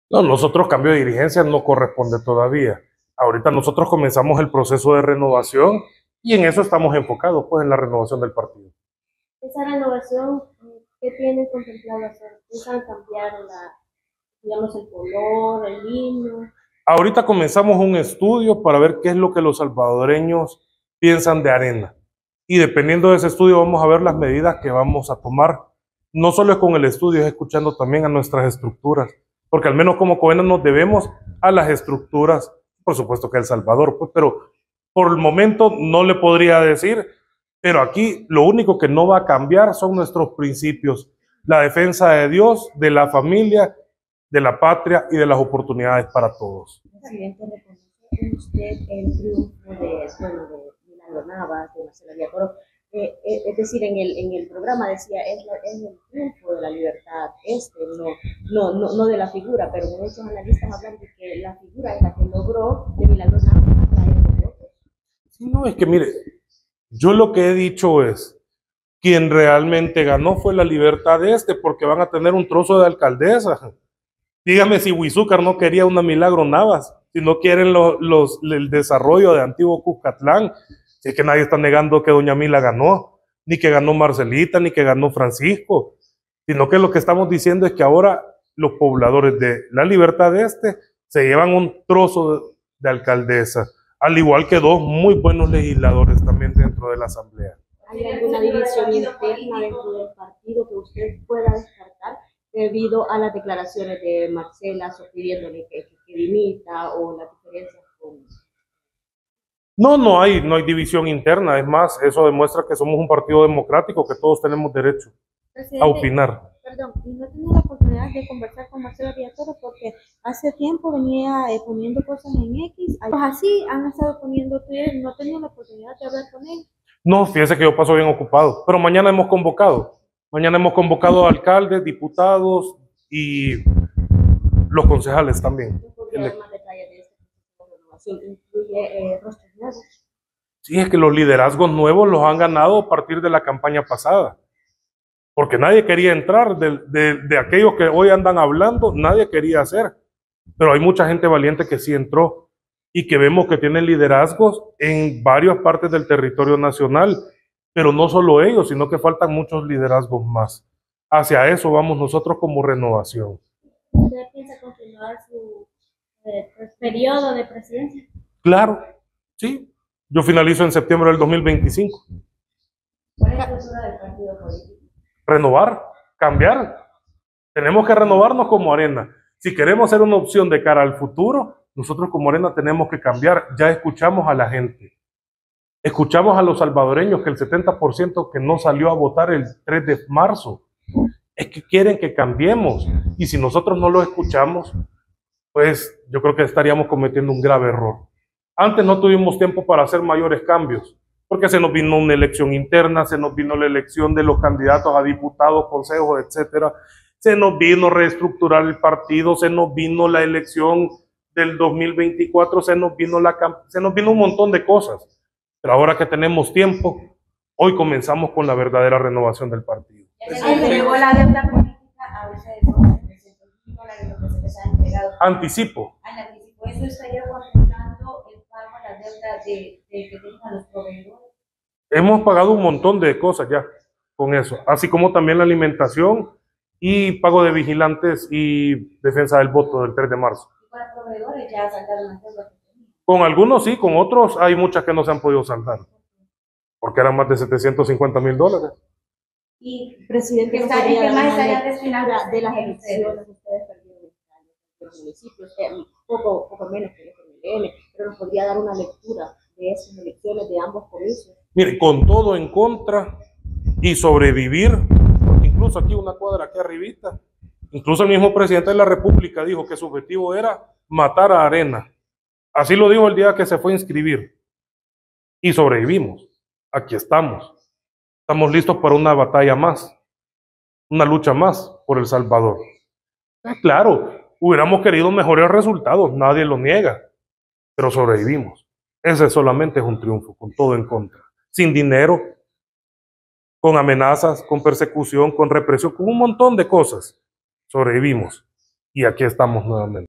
No, nosotros cambio de dirigencia no corresponde todavía. Ahorita nosotros comenzamos el proceso de renovación y en eso estamos enfocados, pues en la renovación del partido. Esa renovación, ¿qué tienen contemplado hacer? ¿Piensan cambiar digamos, el color, el himno? Ahorita comenzamos un estudio para ver qué es lo que los salvadoreños piensan de Arena. Y dependiendo de ese estudio vamos a ver las medidas que vamos a tomar. No solo es con el estudio, es escuchando también a nuestras estructuras. Porque al menos como Coena nos debemos a las estructuras, por supuesto que El Salvador, pues, pero por el momento no le podría decir, pero aquí lo único que no va a cambiar son nuestros principios. La defensa de Dios, de la familia, de la patria y de las oportunidades para todos. Presidente, ¿reconoce usted el triunfo de Milagro Navas, de Marcela Villatoro? Es decir, en el programa decía, es el triunfo de la libertad, no de la figura, pero muchos analistas hablan de que la figura es la que logró de Milagro Navas atraer los votos. No, es que mire, yo lo que he dicho es, quien realmente ganó fue la libertad de porque van a tener un trozo de alcaldesa. Dígame si Huizúcar no quería una Milagro Navas, si no quieren el desarrollo de Antiguo Cuscatlán, si es que nadie está negando que doña Mila ganó, ni que ganó Marcelita, ni que ganó Francisco, sino que lo que estamos diciendo es que ahora los pobladores de la libertad de se llevan un trozo de alcaldesa, al igual que dos muy buenos legisladores también dentro de la asamblea. ¿Hay alguna división interna dentro del partido que usted pueda descartar debido a las declaraciones de Marcela pidiéndole que dimita o las diferencias con... No, no hay división interna. Es más, eso demuestra que somos un partido democrático, que todos tenemos derecho a opinar. Perdón, y no he tenido la oportunidad de conversar con Marcela Villatoro porque hace tiempo venía poniendo cosas en X, pues así han estado poniendo Twitter, no he tenido la oportunidad de hablar con él. No, fíjese que yo paso bien ocupado, pero mañana hemos convocado. Mañana hemos convocado alcaldes, diputados y los concejales también. Más detalles de esta renovación incluye rostros nuevos. Sí, es que los liderazgos nuevos los han ganado a partir de la campaña pasada. Porque nadie quería entrar, de aquellos que hoy andan hablando, nadie quería hacer. Pero hay mucha gente valiente que sí entró y que vemos que tienen liderazgos en varias partes del territorio nacional. Pero no solo ellos, sino que faltan muchos liderazgos más. Hacia eso vamos nosotros como renovación. ¿Usted piensa continuar su periodo de presidencia? Claro, sí. Yo finalizo en septiembre del 2025. ¿Cuál es la postura del partido político? Renovar, cambiar. Tenemos que renovarnos como Arena. Si queremos ser una opción de cara al futuro, nosotros como Arena tenemos que cambiar. Ya escuchamos a la gente. Escuchamos a los salvadoreños que el 70% que no salió a votar el 3 de marzo es que quieren que cambiemos. Y si nosotros no lo escuchamos, pues yo creo que estaríamos cometiendo un grave error. Antes no tuvimos tiempo para hacer mayores cambios, porque se nos vino una elección interna, se nos vino la elección de los candidatos a diputados, consejos, etcétera. Se nos vino reestructurar el partido, se nos vino la elección del 2024, se nos vino un montón de cosas. Pero ahora que tenemos tiempo, hoy comenzamos con la verdadera renovación del partido. ¿Entregó la deuda política a ustedes $300,000 lo que se les ha entregado? Anticipo. ¿Eso estaría contemplando el pago a la deuda que tengan los proveedores? Hemos pagado un montón de cosas ya con eso, así como también la alimentación y pago de vigilantes y defensa del voto del 3 de marzo. ¿Y para proveedores ya saldaron las deudas? Con algunos sí, con otros hay muchas que no se han podido saldar, porque eran más de $750,000. Y presidente, ¿qué más estaría destinado de las elecciones? Ustedes perdieron los municipios, poco menos que el FMLN, pero nos podría dar una lectura de esas elecciones de ambos comicios. Mire, con todo en contra y sobrevivir, porque incluso aquí una cuadra aquí arribita, incluso el mismo presidente de la República dijo que su objetivo era matar a Arena. Así lo dijo el día que se fue a inscribir. Y sobrevivimos. Aquí estamos. Estamos listos para una batalla más, una lucha más por El Salvador. Claro, hubiéramos querido mejores resultados, nadie lo niega, pero sobrevivimos. Ese solamente es un triunfo, con todo en contra. Sin dinero, con amenazas, con persecución, con represión, con un montón de cosas. Sobrevivimos. Y aquí estamos nuevamente.